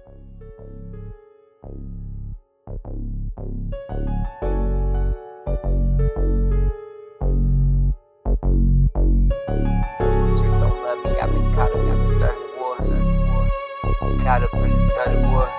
Streets don't love me, I've been caught up in this dirty war. Caught up in this dirty war.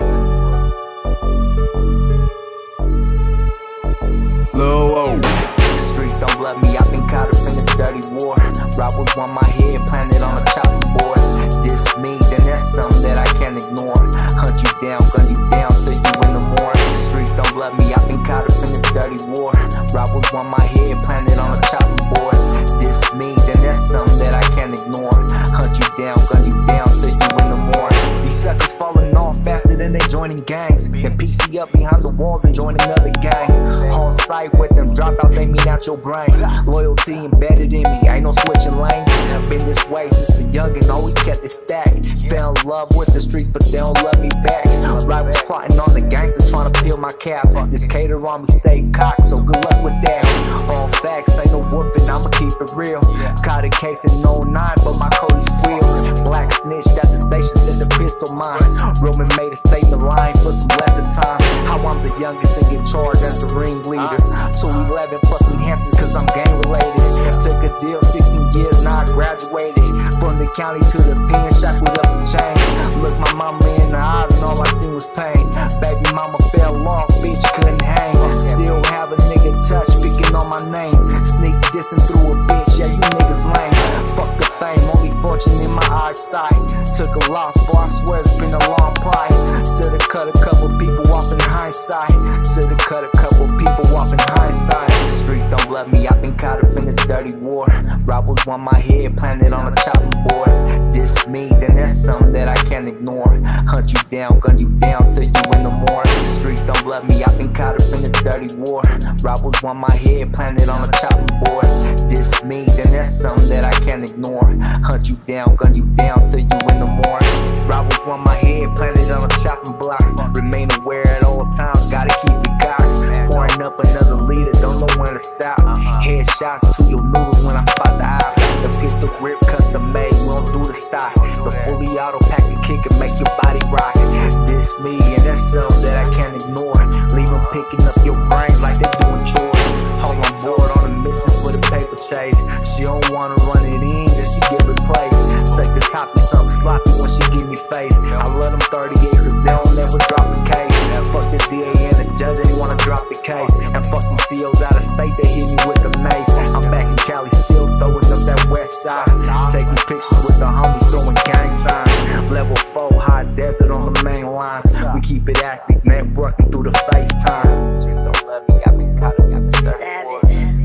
Streets don't love me, I've been caught up in this dirty war. Robbers want my head planted on a chopping board. This me, then that's something that I can't ignore. Hunt you down, gun you down till you in the morning. Streets don't love me, I've been caught up in this dirty war. Robbers want my head planted on a chopping board. This me, then that's something that I can't ignore. Hunt you down, gun you down till you in the morning. These suckers falling off faster than they joining gangs. Then PC up behind the walls and join another gang. On site with them dropouts aiming at your brain. Loyalty embedded in me, ain't no switching lanes. Been this way since a youngin', always kept it stacked. Fell in love with the streets, but they don't love me back. Rivals plotting on the gangster, trying to peel my cap. This cater on me stay cocked, so good luck with that. All facts, ain't no woofing, I'ma keep it real. Caught a case in 09, but my Cody squealed. Black snitch at the station, said the pistol mine. Roman made a statement line for some lesser time. How I'm the youngest and get charged as the ringleader. 211 plus enhancements cause I'm gang related. Took a deal, 16 years, now I graduated. From the county to the pen, shackled up the chain. Looked my mama in the eyes and all I seen was pain. Baby mama fell off, bitch couldn't hang. Still have a nigga touch, speaking on my name. Sneak dissing through a bitch, yeah you niggas lame. Fuck the fame, only fortune in my eyesight. Took a loss, boy I swear it's been a long plight. Should've cut a couple people off in hindsight. Should've cut a couple people off in hindsight. The streets don't love me, I've been caught up in this dirty war. Robbers want my head planted on a chopping board. This me, then that's something that I can't ignore. Hunt you down, gun you down till you in the morning. The streets don't love me, I've been caught up in this dirty war. Robbers want my head planted on a chopping board. This me, then that's something that I can't ignore. Hunt you down, gun you down till you in the morning. Robbers want my head planted on a chopping block. Remain aware at all times, gotta keep it cocked. Pouring up another liter, don't know when to stop. Headshots to your noodles when I spot the eyes. The pistol grip custom made, we don't do the stock. The fully auto pack the kick and make your body rock. This me and that's something that I can't ignore. Leave them picking up your brains like they doing chores. Hold on board on a mission for the paper chase. She don't wanna run it in, then she get replaced. Suck the top of something sloppy when she give me face. I love them 38s cause they don't never drop the case. Fuck the DA and the judge, ain't wanna drop the case. And fuck them COs out of state, they hit me with the mace. I'm back in Cali, still throwing up that west side. Taking pictures with the homies, throwing gang signs. Level 4, hot desert on the main lines. We keep it active, networking through the FaceTime. Streets don't love me, I've been caught up in this dirty war.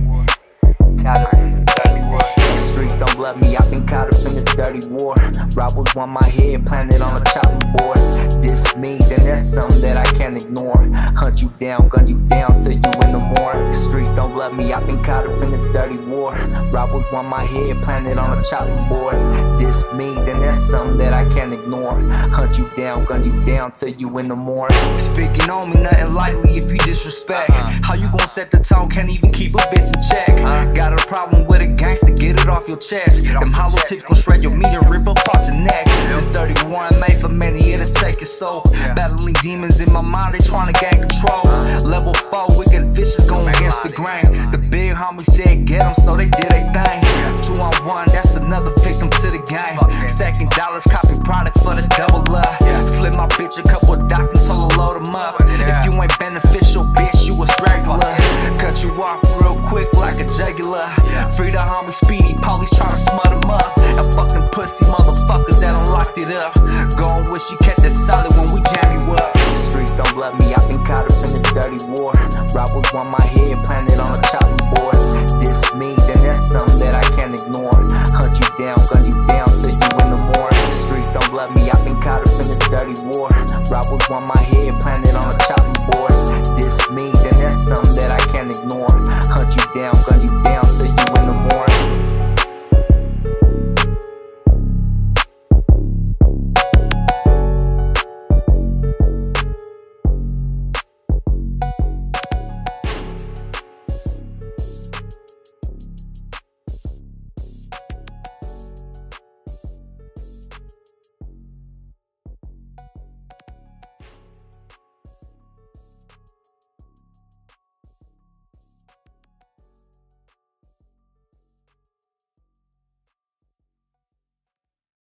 Caught up in this dirty war. Streets don't love me, I've been caught up in this dirty war. Robbers want my head planted on a chopping board. This me, then that's something that I can't ignore. Hunt you down, gun you down till you in the morning. Streets don't love me, I've been caught up in this dirty war. Robbers want my head planted on a chopping board. This me, then that's something that I can't ignore. Hunt you down, gun you down till you in the morning. Speaking on me, nothing lightly if you disrespect. How you gon' set the tone, can't even keep a bitch in check. Got a problem with a gangster, get it off your chest. Them hollow tips gon' shred your meat and rip apart your neck. This 31 made for many, it'll take your soul. Battling demons in my mind, they tryna gain control. Level 4, wicked vicious going against the grain. The big homie said get them, so they did their thing. 2 on 1, that's another victim to the game. Stacking dollars, copy product for the double up. Slip my bitch a couple dots and told her load them up. If you ain't beneficial, bitch, you a straggler. Cut you off real quick like a jugular. Free the homie Speedy, police tryna smut him up. And fucking pussy motherfuckers that unlocked it up. Gon' wish you kept it solid when we jam you up. The streets don't love me, I've been caught up in this dirty war. Robbers want my head planted on a chopping board. This me, then that's something that I can't ignore. Hunt you down, gun you down till you in the morning. The streets don't love me, I've been caught up in this dirty war. Robbers want my head planted on a chopping board. This me, then that's something that I can't ignore. Hunt you down, gun you down